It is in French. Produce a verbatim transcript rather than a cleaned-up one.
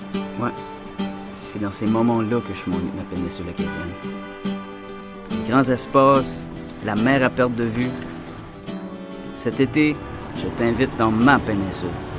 Ouais, c'est dans ces moments-là que je m'ennuie de ma péninsule acadienne. Les grands espaces, la mer à perte de vue. Cet été, je t'invite dans ma péninsule.